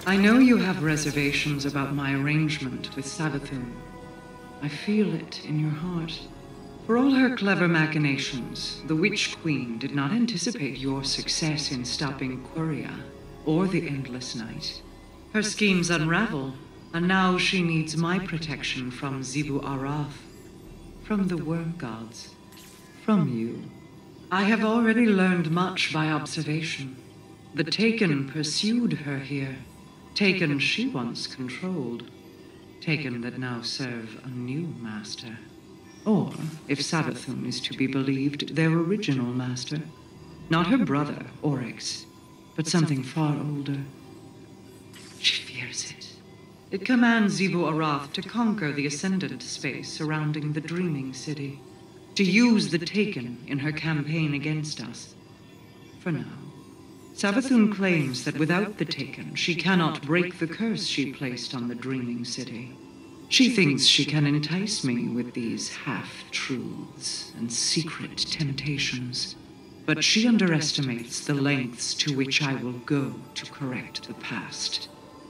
I know you have reservations about my arrangement with Savathun. I feel it in your heart. For all her clever machinations, the Witch Queen did not anticipate your success in stopping Quria or the Endless Night. Her schemes unravel, and now she needs my protection from Zibu Arath, from the Worm Gods, from you. I have already learned much by observation. The Taken pursued her here. Taken she once controlled. Taken that now serve a new master. Or, if Savathun is to be believed, their original master. Not her brother, Oryx, but something far older. She fears it. It commands Zivu Arath to conquer the Ascendant space surrounding the Dreaming City, to use the Taken in her campaign against us. For now, Savathun claims that without the Taken, she cannot break the curse she placed on the Dreaming City. She thinks she can entice me with these half-truths and secret temptations, but she underestimates the lengths to which I will go to correct the past.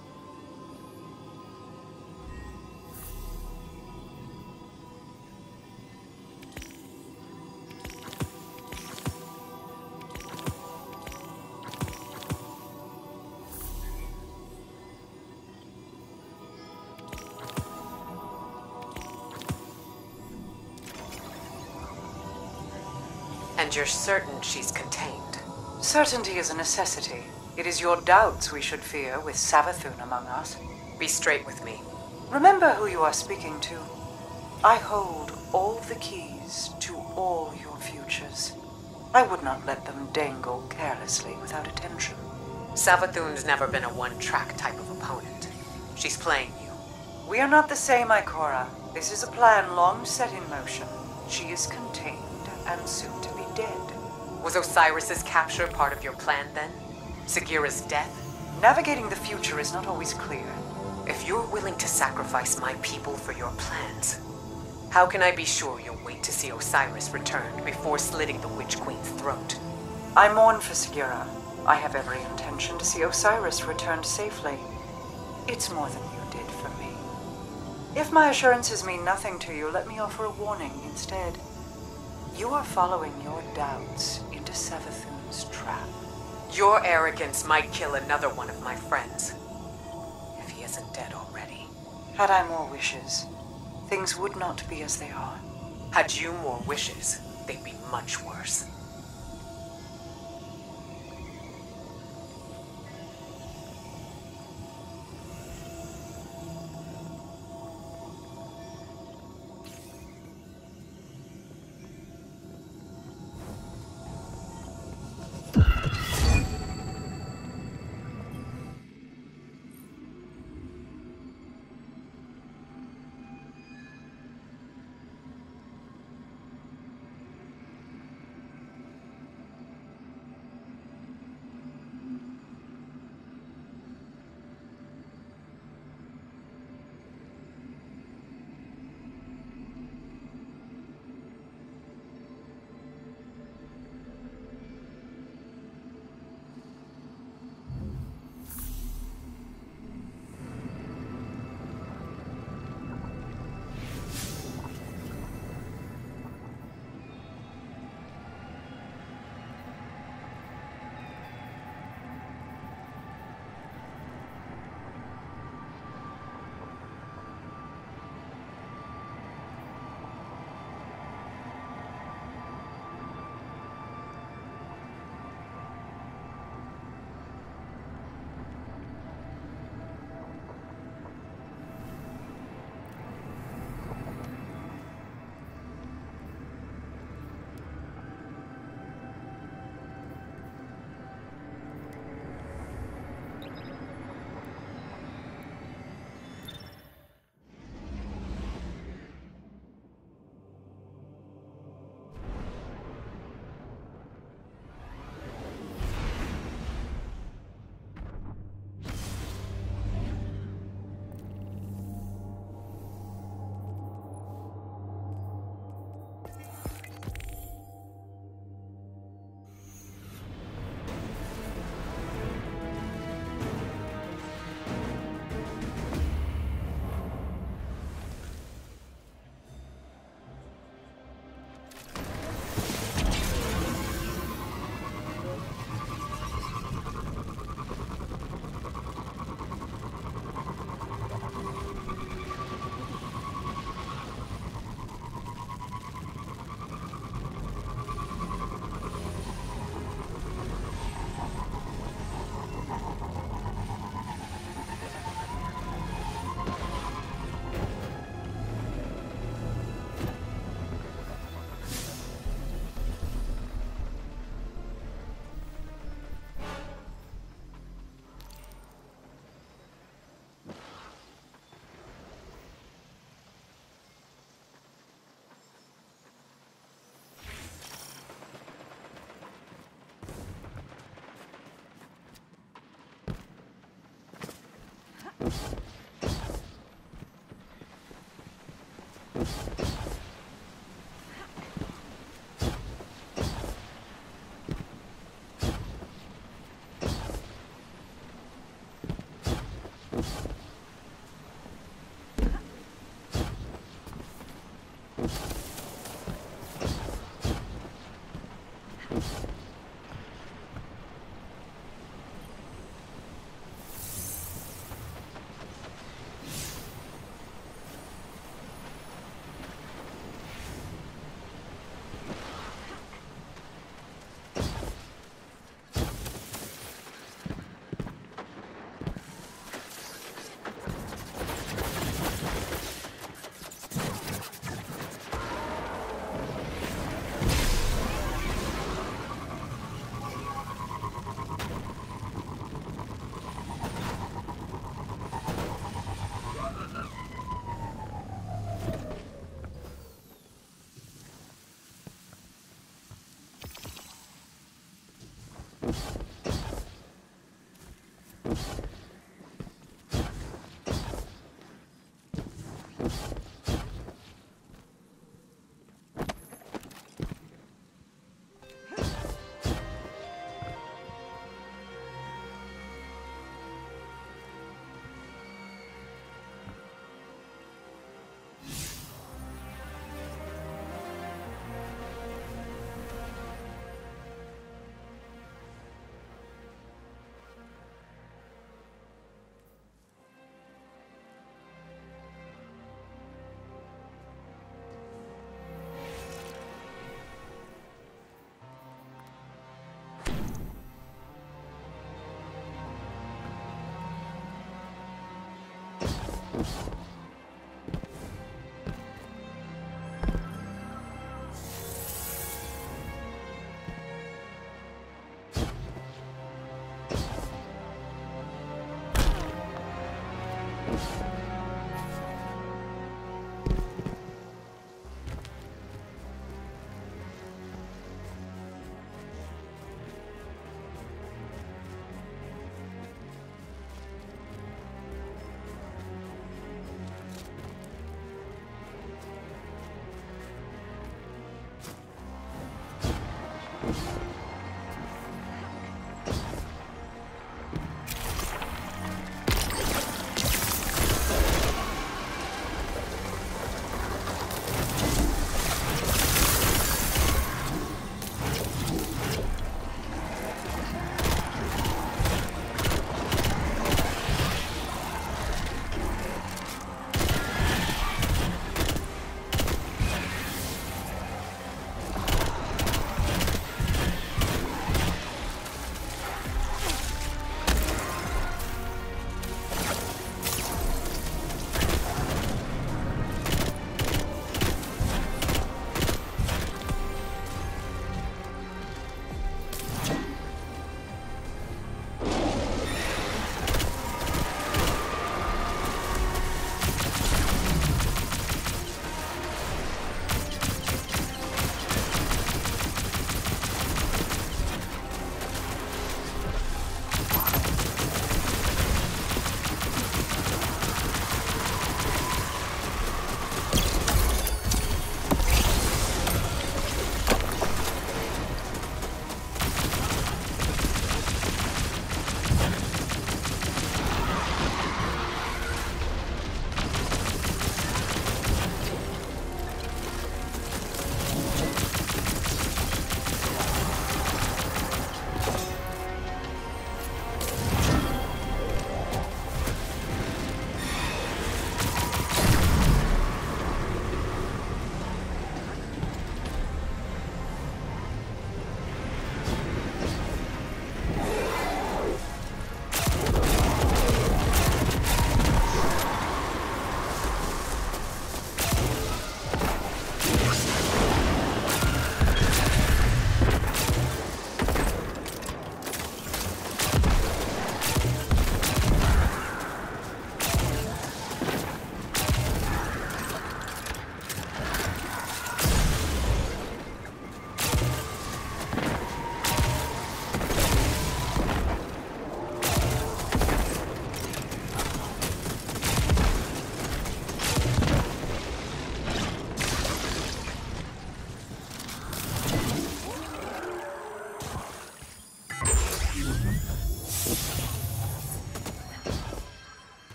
And you're certain she's contained? Certainty is a necessity. It is your doubts we should fear with Savathun among us. Be straight with me. Remember who you are speaking to. I hold all the keys to all your futures. I would not let them dangle carelessly without attention. Savathun's never been a one-track type of opponent. She's playing you. We are not the same, Ikora. This is a plan long set in motion. She is contained and soon to be dead. Was Osiris's capture part of your plan then? Sagira's death? Navigating the future is not always clear. If you're willing to sacrifice my people for your plans, how can I be sure you'll wait to see Osiris return before slitting the Witch Queen's throat? I mourn for Sagira. I have every intention to see Osiris returned safely. It's more than you did for me. If my assurances mean nothing to you, let me offer a warning instead. You are following your doubts into Savathun's trap. Your arrogance might kill another one of my friends, if he isn't dead already. Had I more wishes, things would not be as they are. Had you more wishes, they'd be much worse.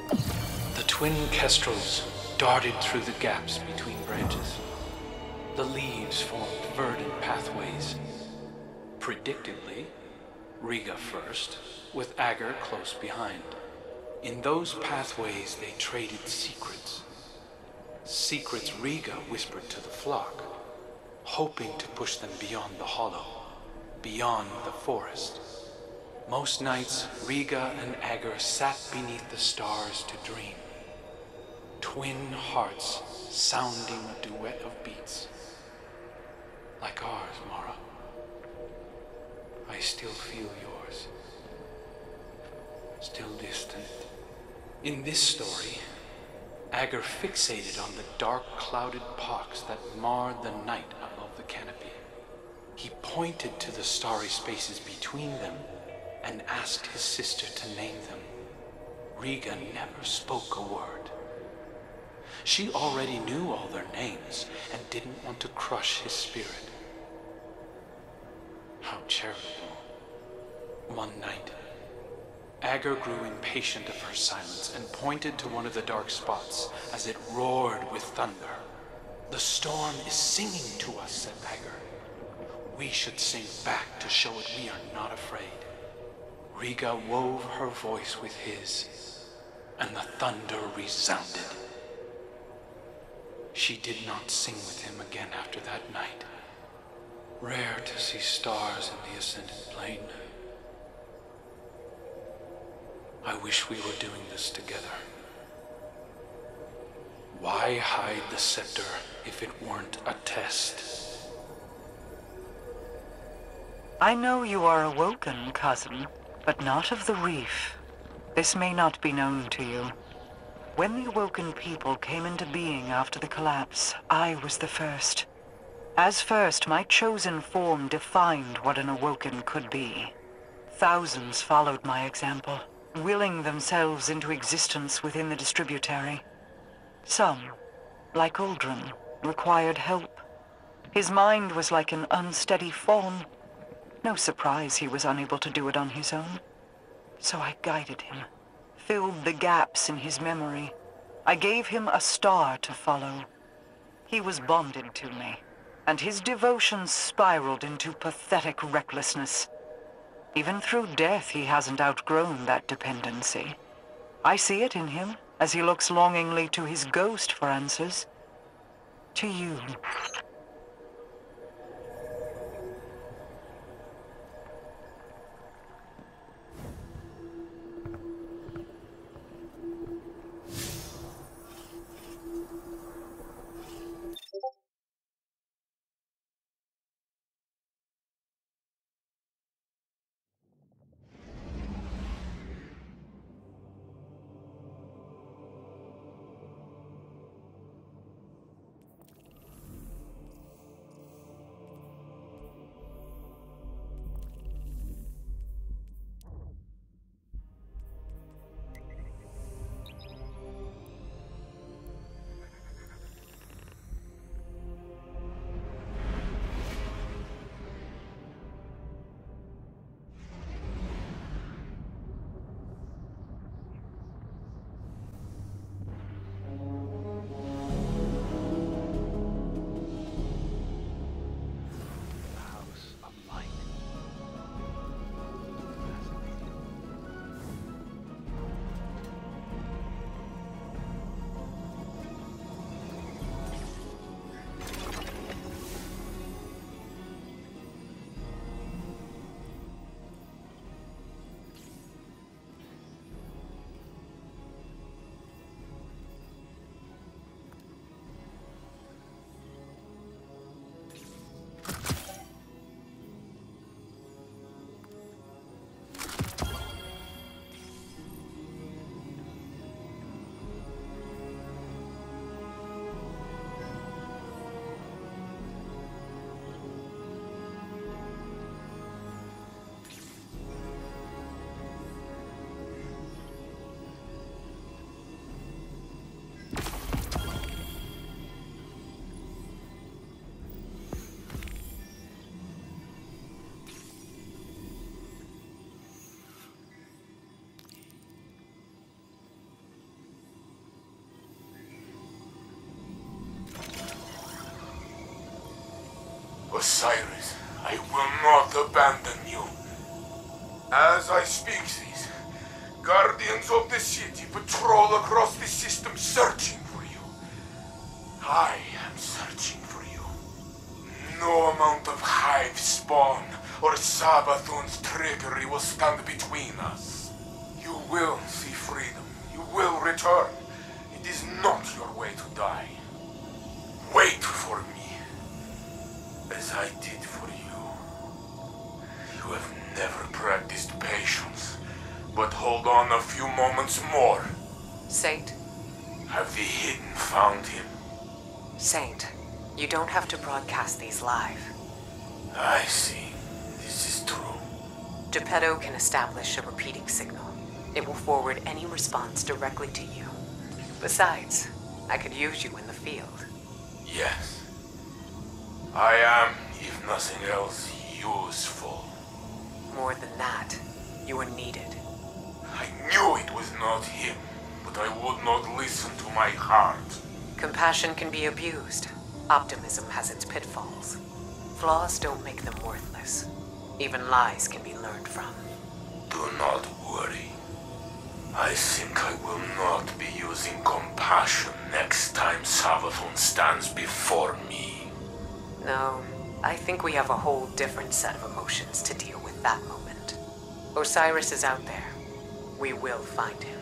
The twin kestrels darted through the gaps between branches. The leaves formed verdant pathways. Predictably, Riga first, with Agar close behind. In those pathways they traded secrets. Secrets Riga whispered to the flock, hoping to push them beyond the hollow, beyond the forest. Most nights, Riga and Agar sat beneath the stars to dream. Twin hearts sounding a duet of beats. Like ours, Mara. I still feel yours. Still distant. In this story, Agar fixated on the dark clouded pox that marred the night above the canopy. He pointed to the starry spaces between them and asked his sister to name them. Riga never spoke a word. She already knew all their names and didn't want to crush his spirit. How charitable. One night, Agar grew impatient of her silence and pointed to one of the dark spots as it roared with thunder. The storm is singing to us, said Agar. We should sing back to show it we are not afraid. Riga wove her voice with his, and the thunder resounded. She did not sing with him again after that night. Rare to see stars in the ascended plane. I wish we were doing this together. Why hide the scepter if it weren't a test? I know you are awoken, cousin, but not of the reef. This may not be known to you. When the awoken people came into being after the collapse, I was the first. As first, my chosen form defined what an awoken could be. Thousands followed my example, willing themselves into existence within the distributary. Some, like Uldren, required help. His mind was like an unsteady fawn. No surprise he was unable to do it on his own. So I guided him, filled the gaps in his memory. I gave him a star to follow. He was bonded to me, and his devotion spiraled into pathetic recklessness. Even through death, he hasn't outgrown that dependency. I see it in him as he looks longingly to his ghost for answers. To you. Osiris, I will not abandon you. As I speak these, guardians of the city patrol across the system searching for you. I am searching for you. No amount of hive spawn or Savathun's trickery will stand between us. You will see freedom. You will return. It is not your way to die. Wait for me, as I did for you. You have never practiced patience, but hold on a few moments more. Saint? Have the Hidden found him? Saint, you don't have to broadcast these live. I see. This is true. Geppetto can establish a repeating signal. It will forward any response directly to you. Besides, I could use you in the field. Yes. I am, if nothing else, useful. More than that, you are needed. I knew it was not him, but I would not listen to my heart. Compassion can be abused. Optimism has its pitfalls. Flaws don't make them worthless. Even lies can be learned from. Do not worry. I think I will not be using compassion next time Savathun stands before me. No, I think we have a whole different set of emotions to deal with that moment. Osiris is out there. We will find him.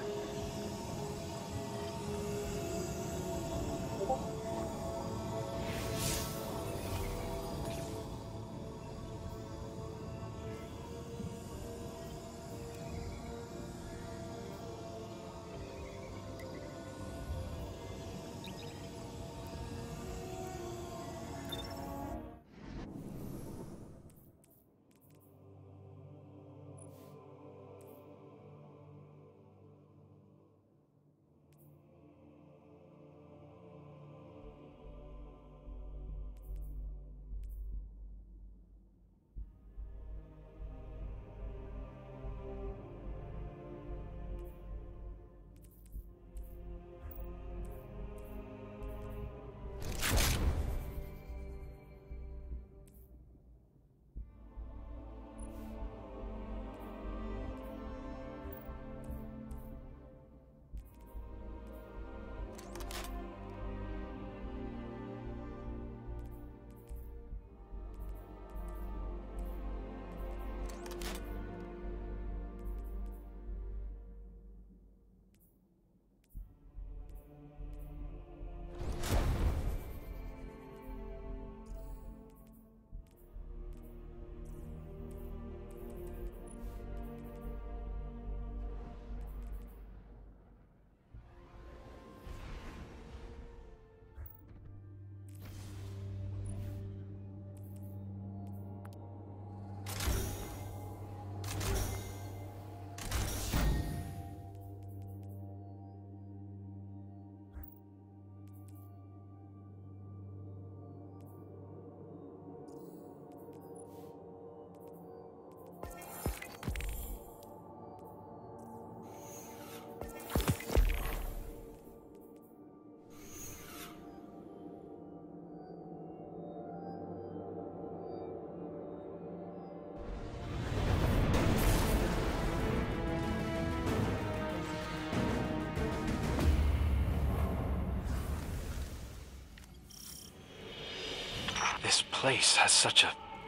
This place has such a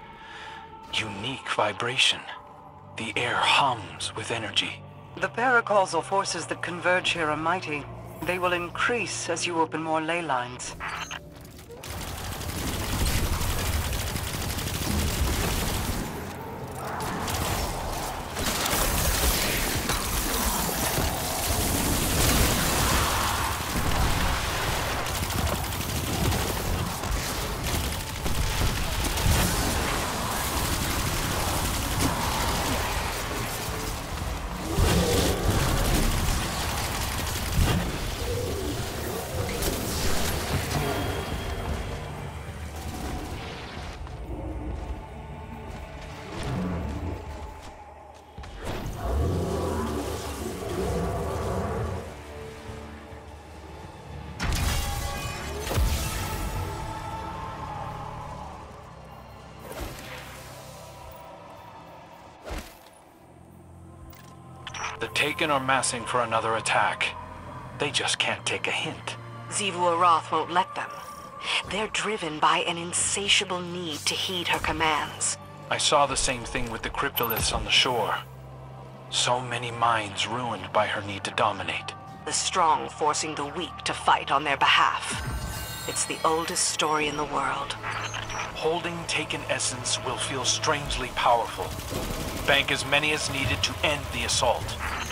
unique vibration. The air hums with energy. The paracausal forces that converge here are mighty. They will increase as you open more ley lines. The Taken are massing for another attack. They just can't take a hint. Xivu Arath won't let them. They're driven by an insatiable need to heed her commands. I saw the same thing with the cryptoliths on the shore. So many minds ruined by her need to dominate. The strong forcing the weak to fight on their behalf. It's the oldest story in the world. Holding Taken essence will feel strangely powerful. Bank as many as needed to end the assault.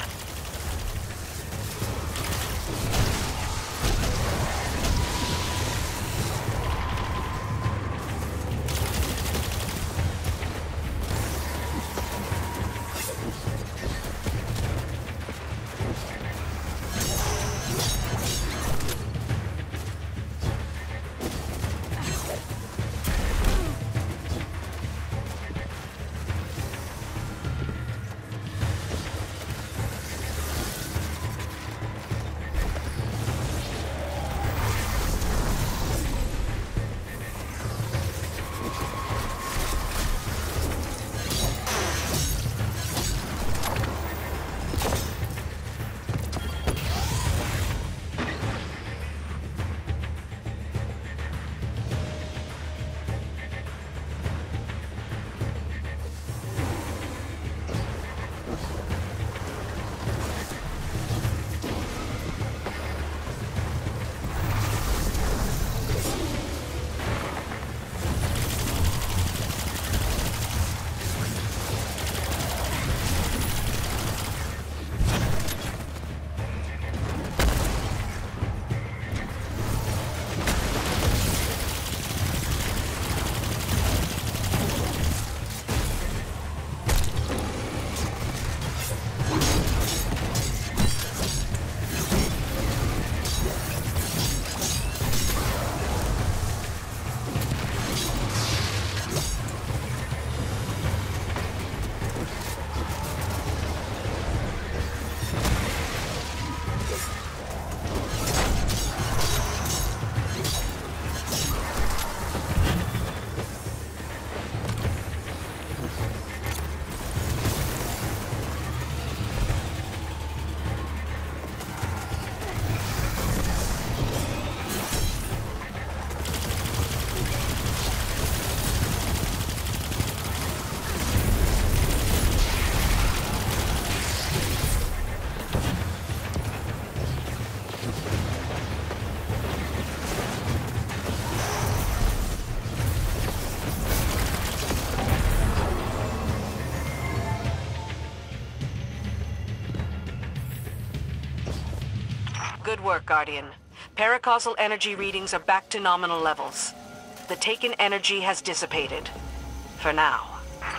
Good work, Guardian. Paracausal energy readings are back to nominal levels. The Taken energy has dissipated. For now.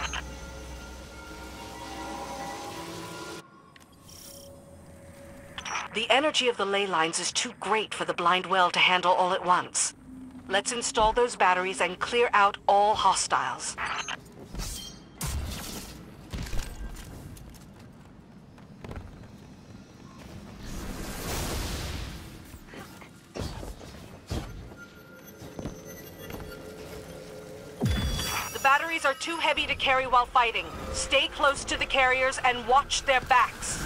The energy of the ley lines is too great for the blind well to handle all at once. Let's install those batteries and clear out all hostiles. The batteries are too heavy to carry while fighting. Stay close to the carriers and watch their backs.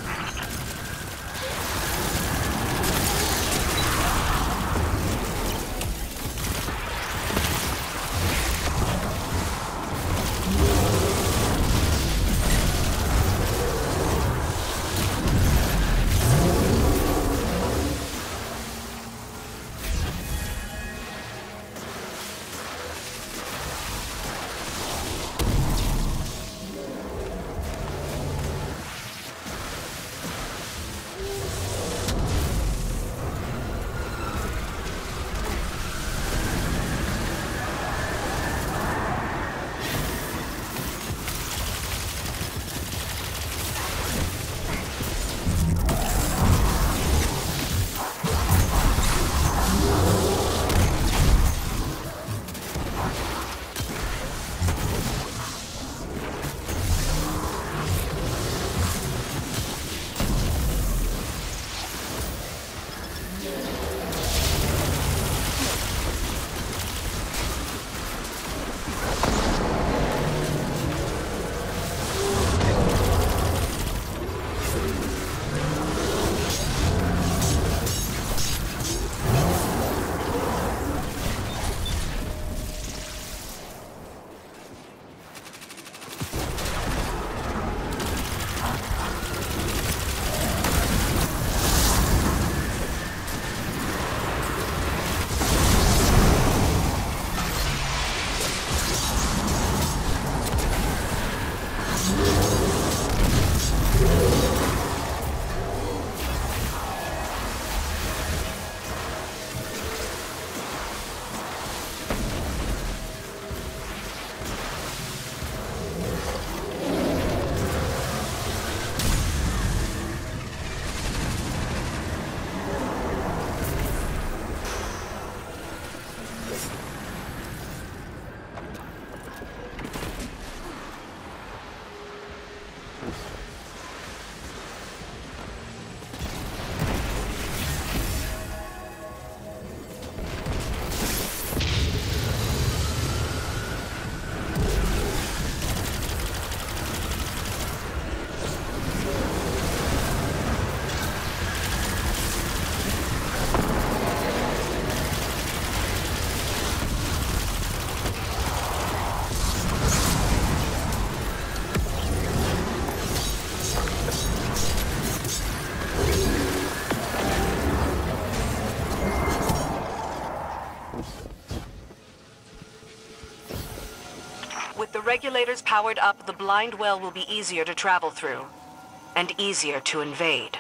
regulators powered up, the blind well will be easier to travel through, and easier to invade.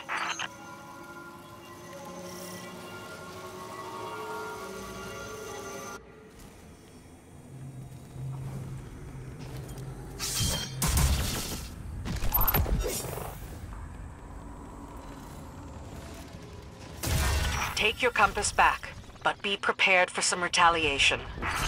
Take your compass back, but be prepared for some retaliation.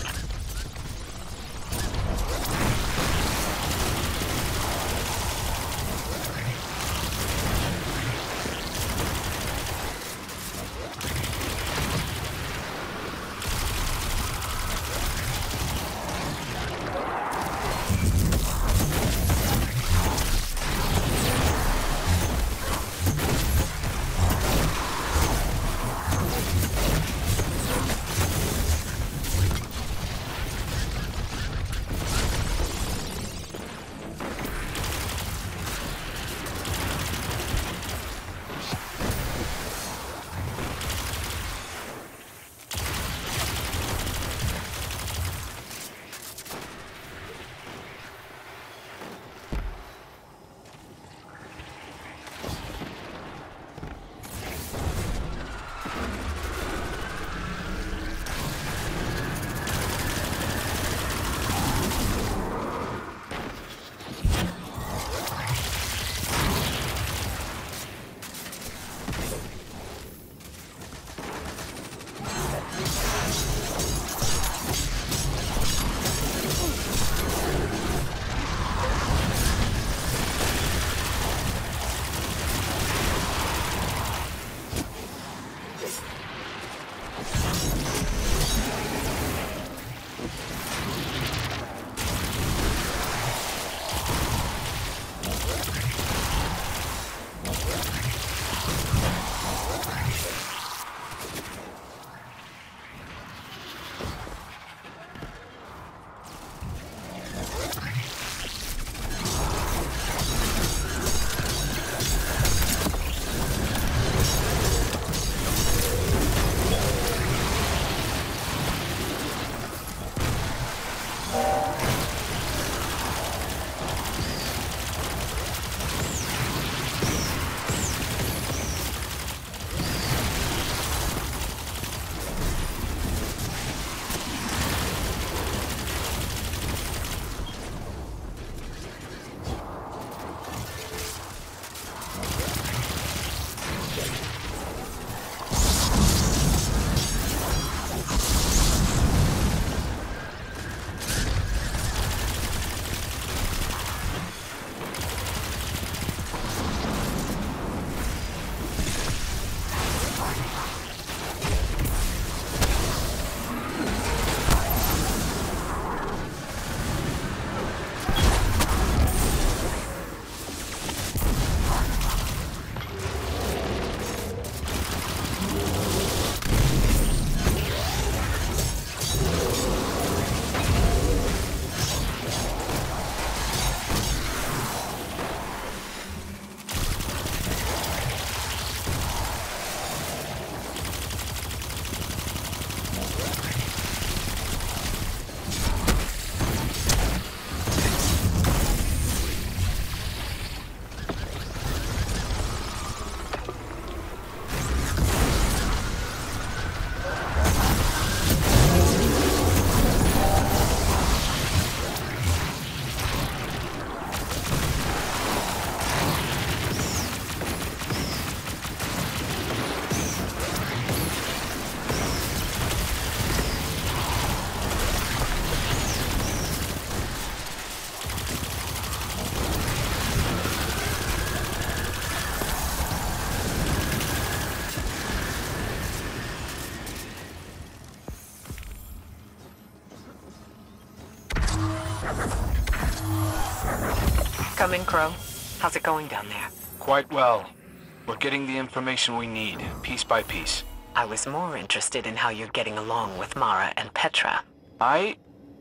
Come in, Crow. How's it going down there? Quite well. We're getting the information we need, piece by piece. I was more interested in how you're getting along with Mara and Petra. I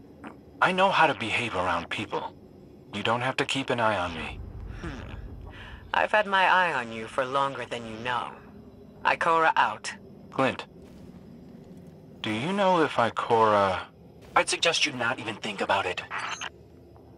know how to behave around people. You don't have to keep an eye on me. I've had my eye on you for longer than you know. Ikora out. Clint, do you know if Ikora... I'd suggest you not even think about it.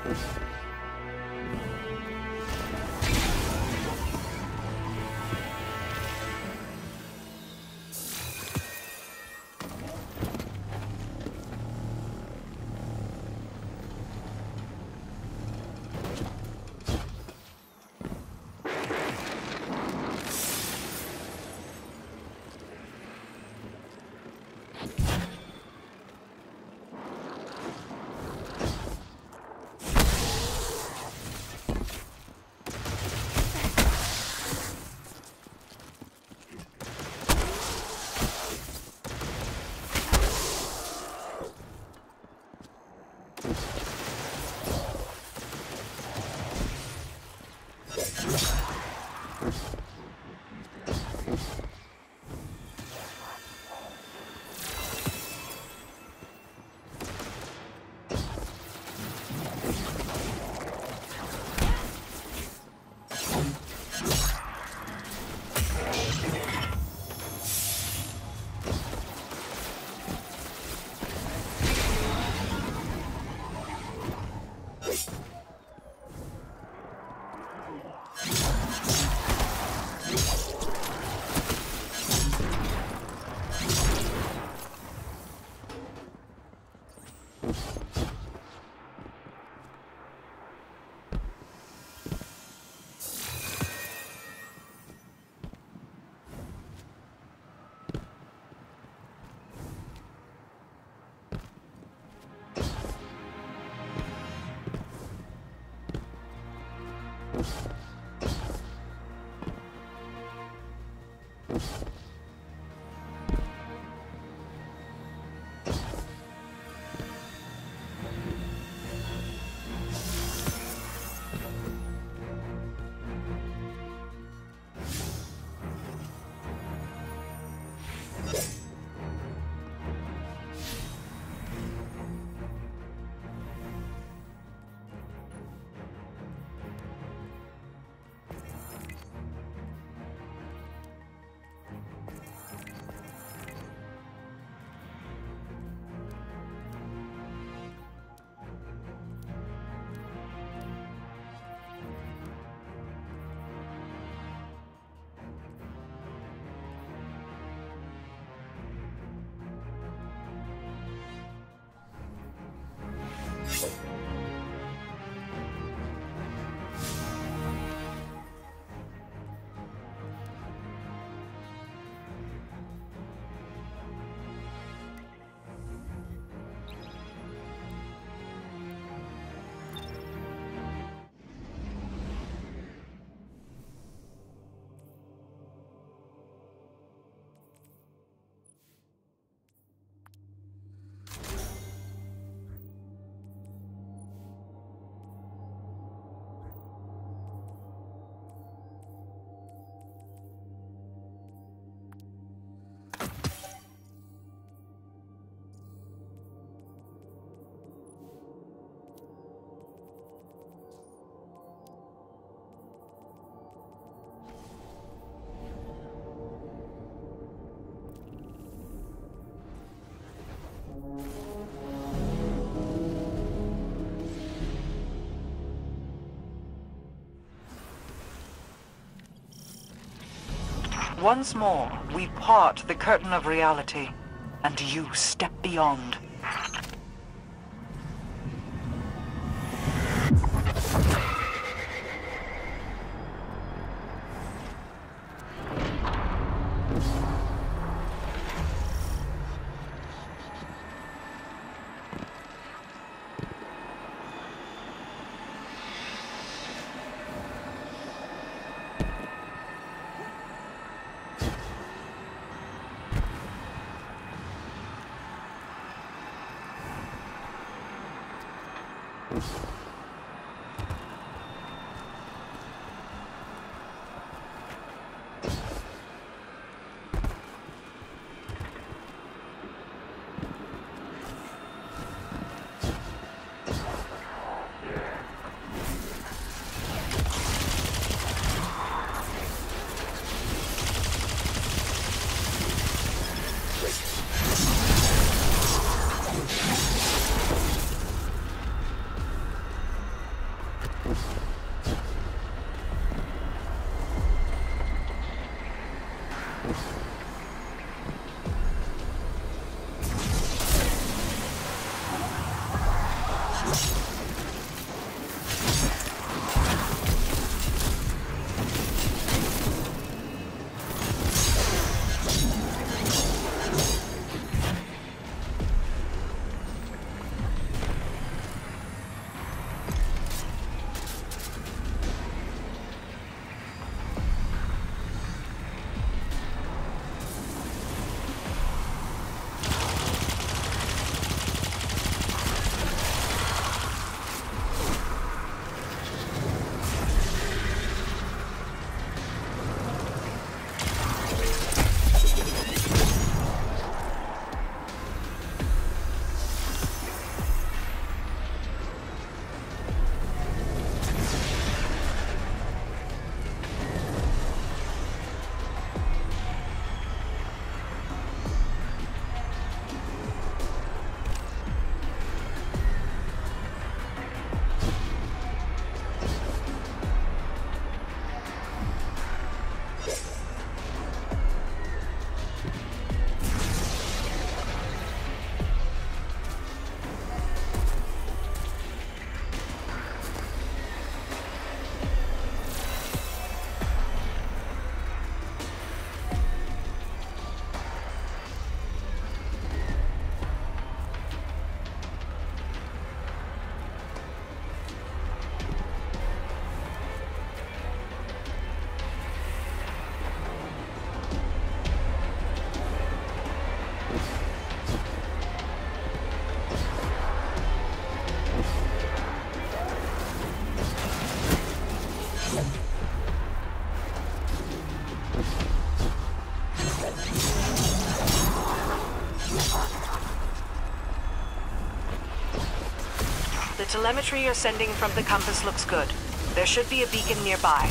Once more, we part the curtain of reality, and you step beyond. The telemetry you're sending from the compass looks good. There should be a beacon nearby.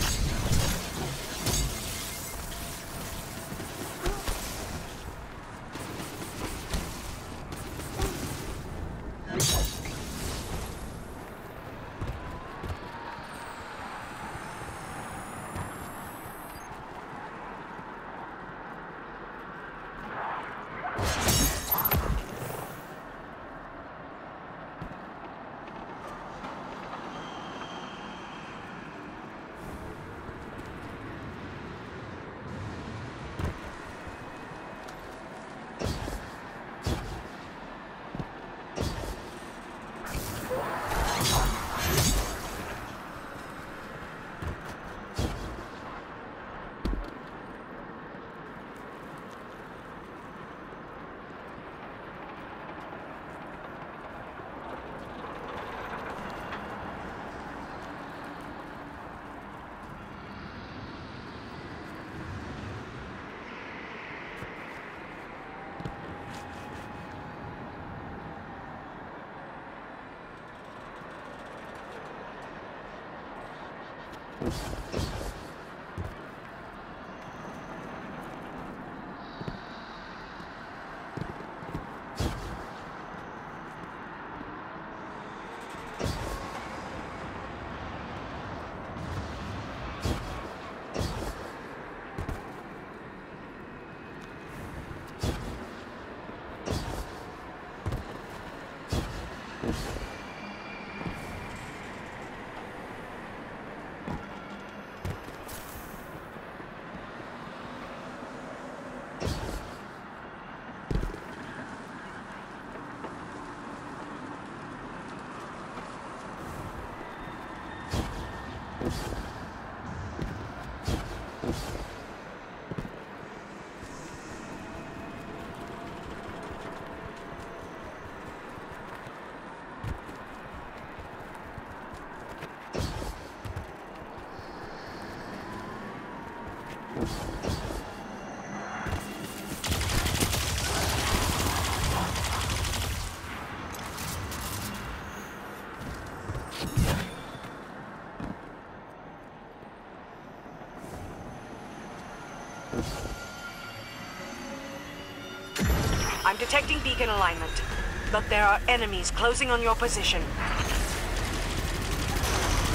I'm detecting beacon alignment, but there are enemies closing on your position.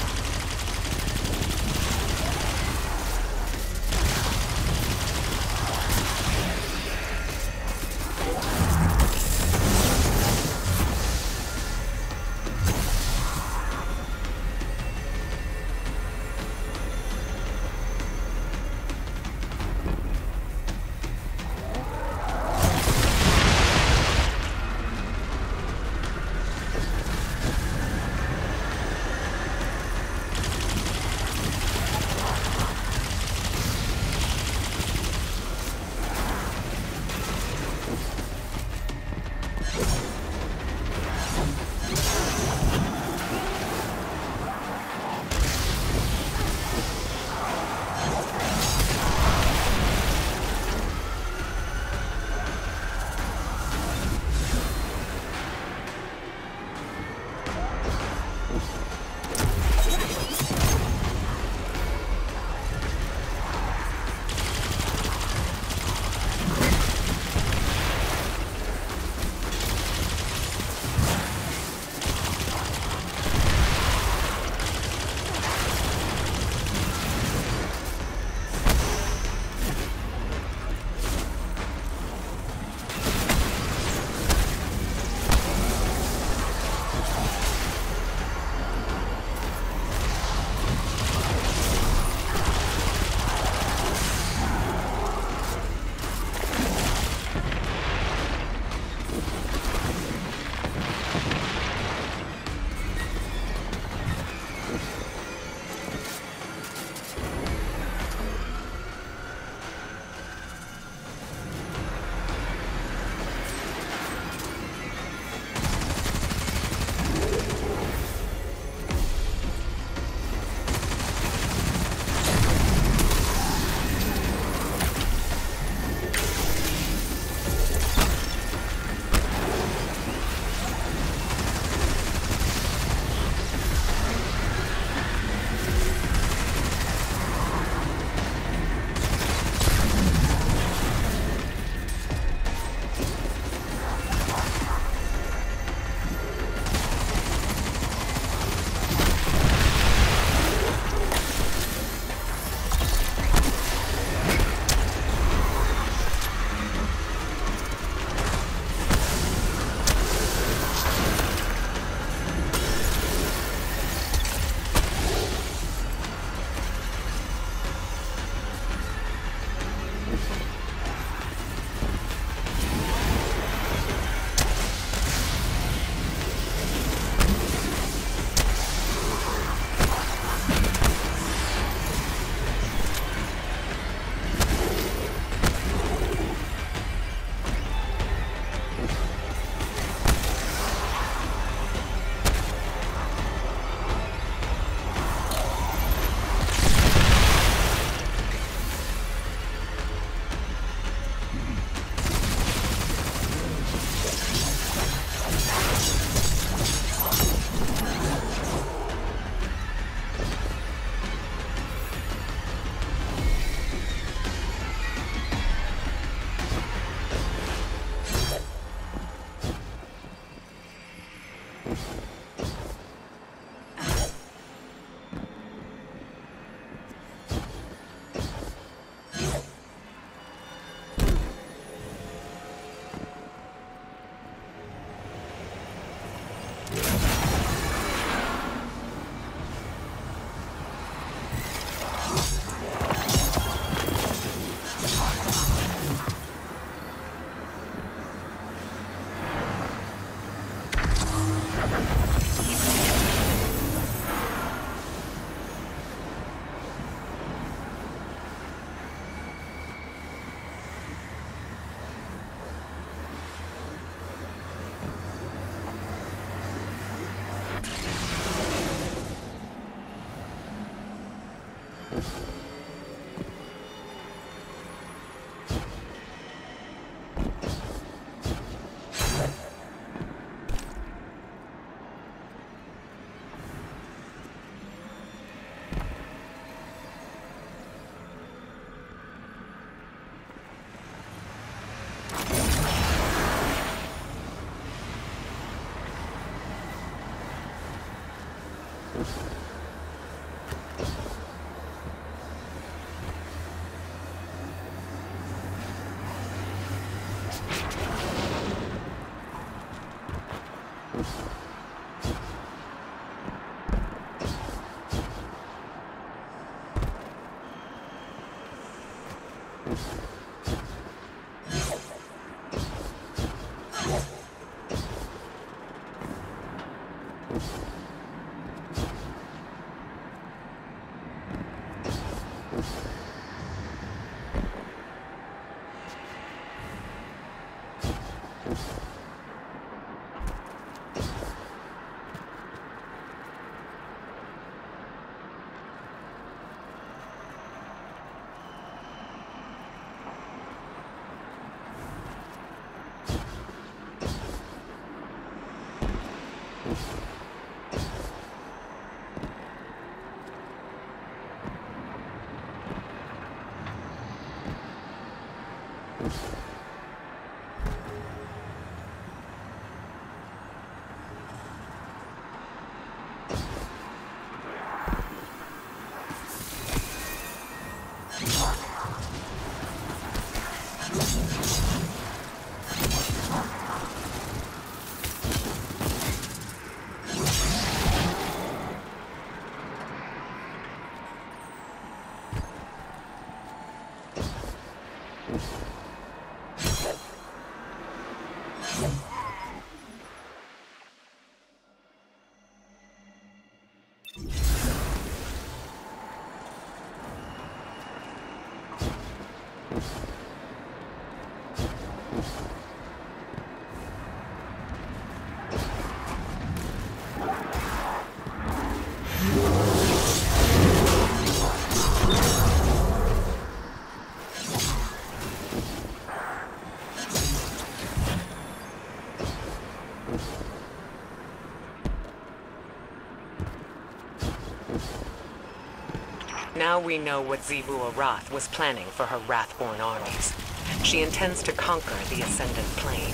Now we know what Xivu Arath was planning for her Wrathborn armies. She intends to conquer the Ascendant Plane.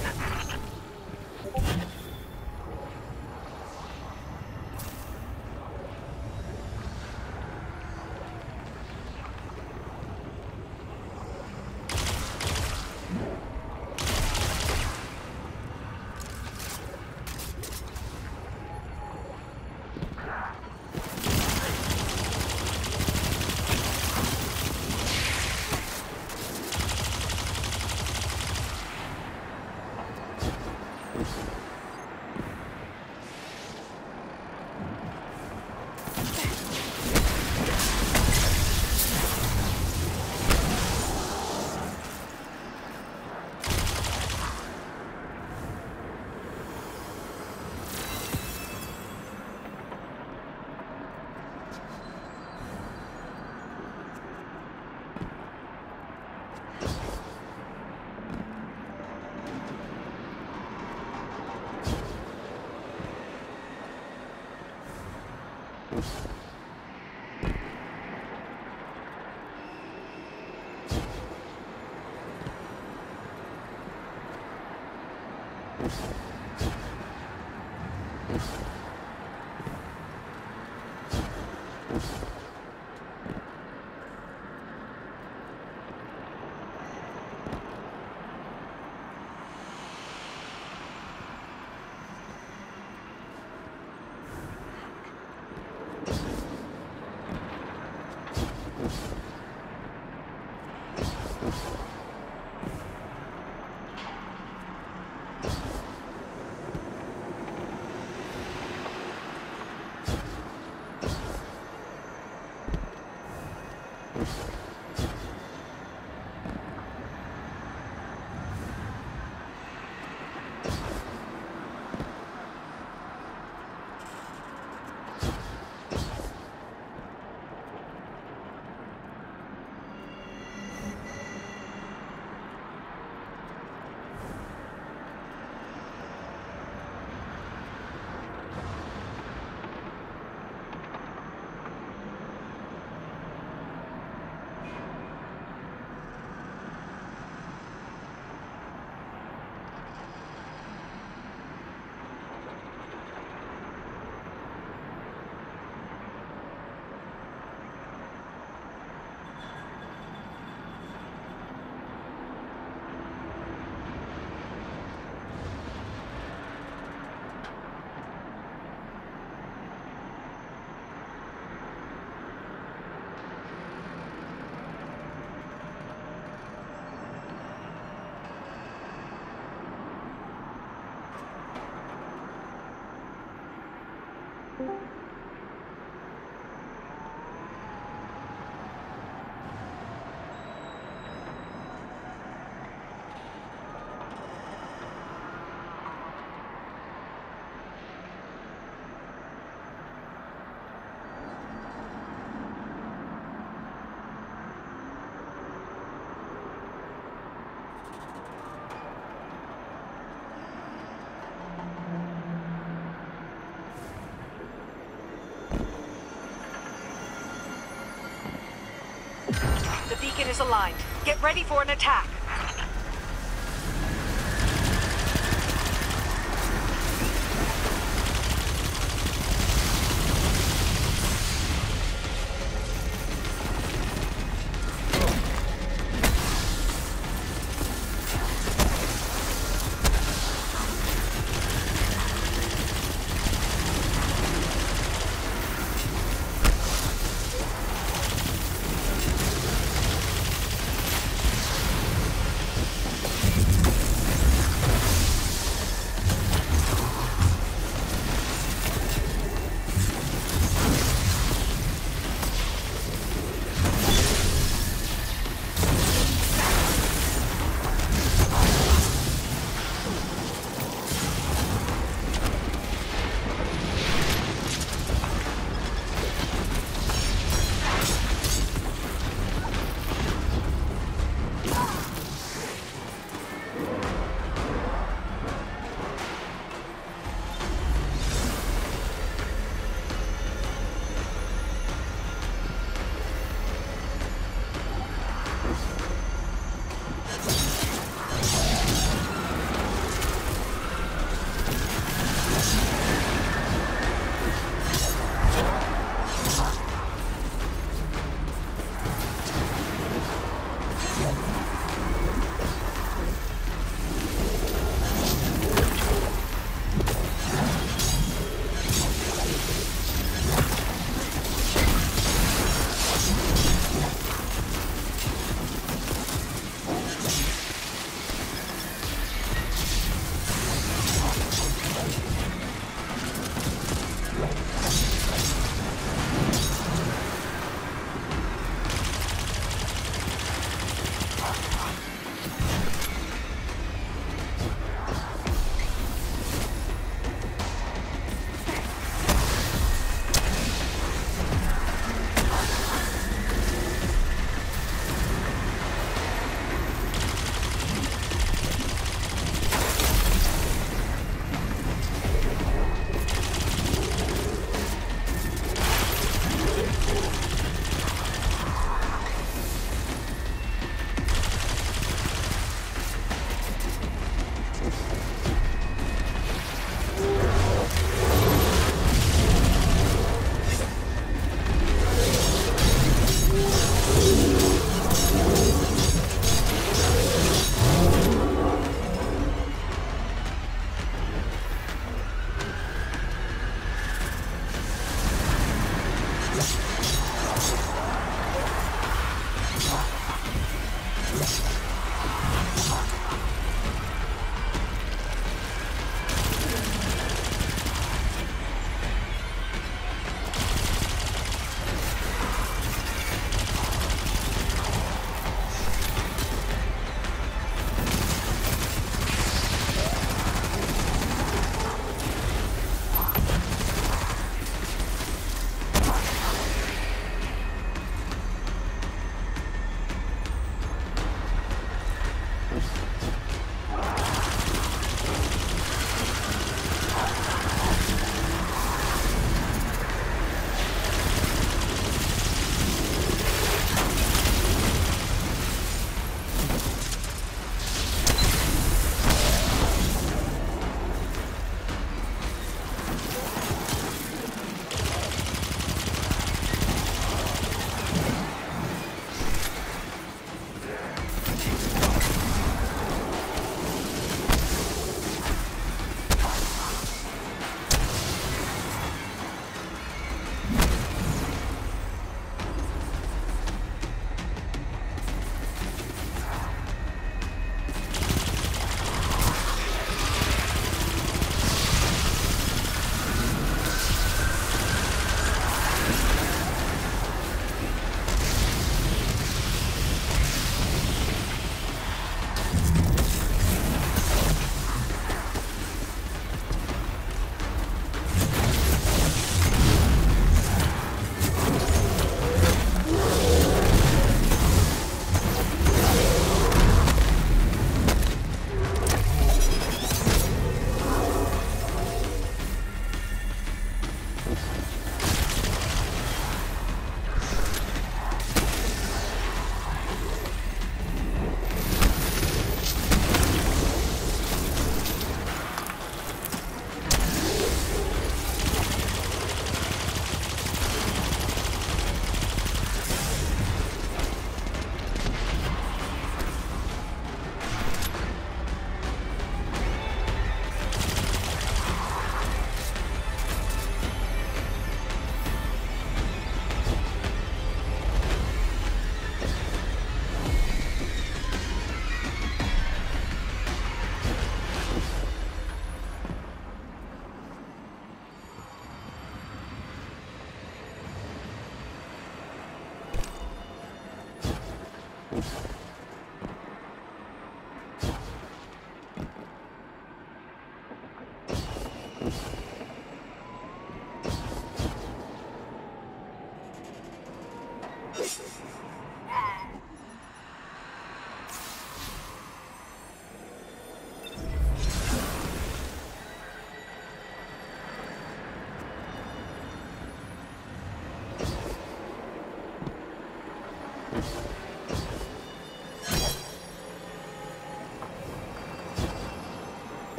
beacon is aligned. Get ready for an attack.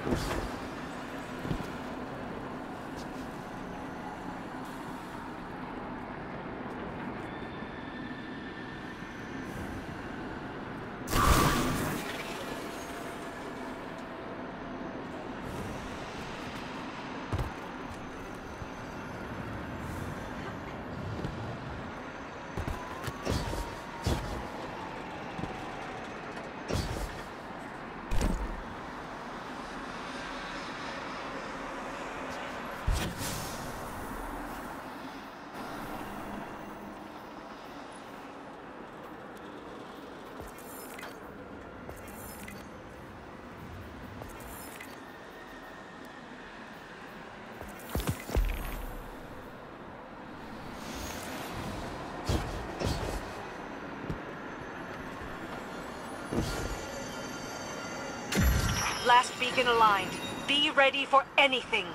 Last beacon aligned. Be ready for anything.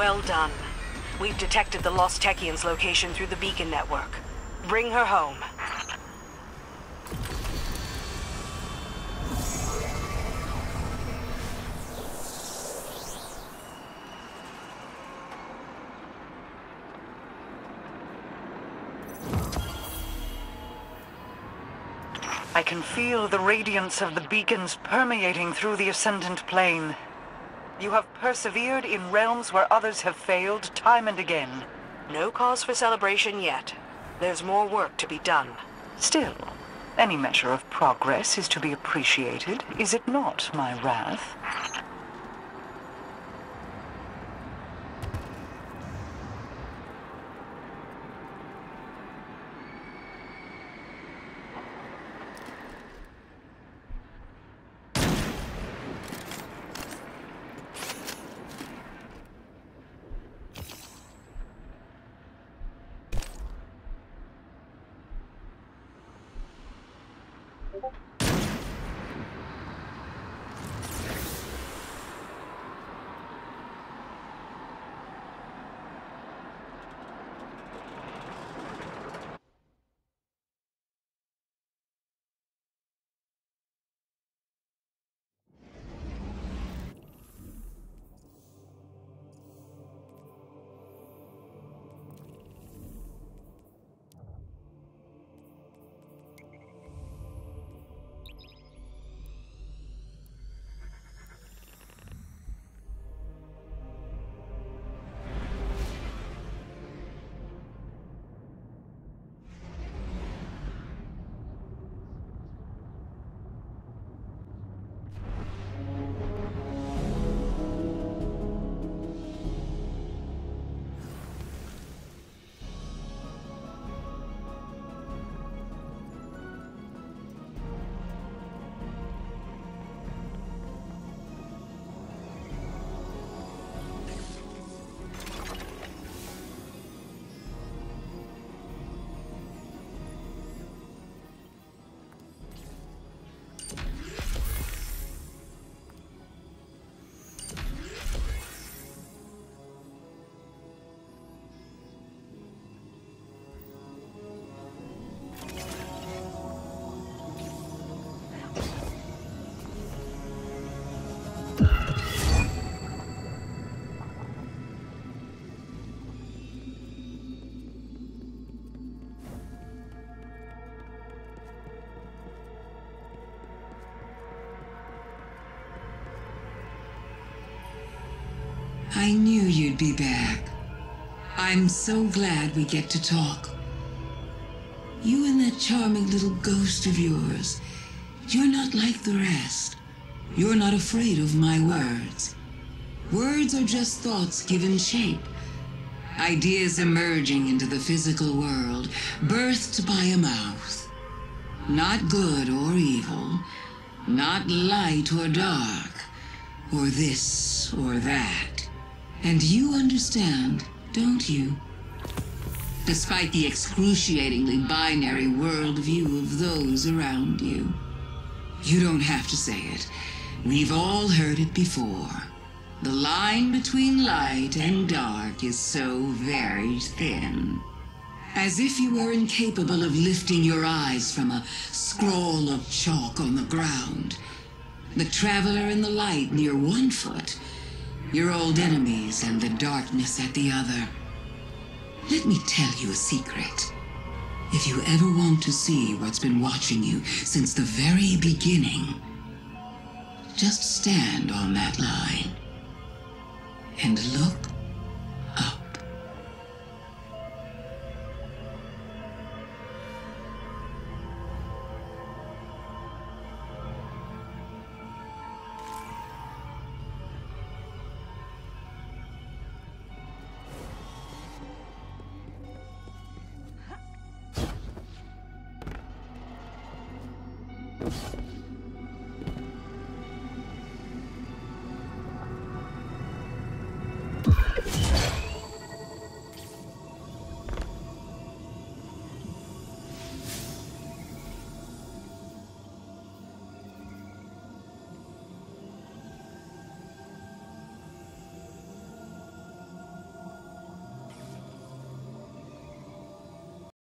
Well done. We've detected the Lost Techian's location through the beacon network. Bring her home. I can feel the radiance of the beacons permeating through the Ascendant Plane. You have persevered in realms where others have failed time and again. No cause for celebration yet. There's more work to be done. Still, any measure of progress is to be appreciated, is it not, my wrath? I knew you'd be back. I'm so glad we get to talk. You and that charming little ghost of yours, you're not like the rest. You're not afraid of my words. Words are just thoughts given shape. Ideas emerging into the physical world, birthed by a mouth. Not good or evil, not light or dark, or this or that. And you understand, don't you? Despite the excruciatingly binary worldview of those around you. You don't have to say it. We've all heard it before. The line between light and dark is so very thin. As if you were incapable of lifting your eyes from a scroll of chalk on the ground. The traveler in the light near one foot, your old enemies and the darkness at the other. Let me tell you a secret. If you ever want to see what's been watching you since the very beginning, just stand on that line and look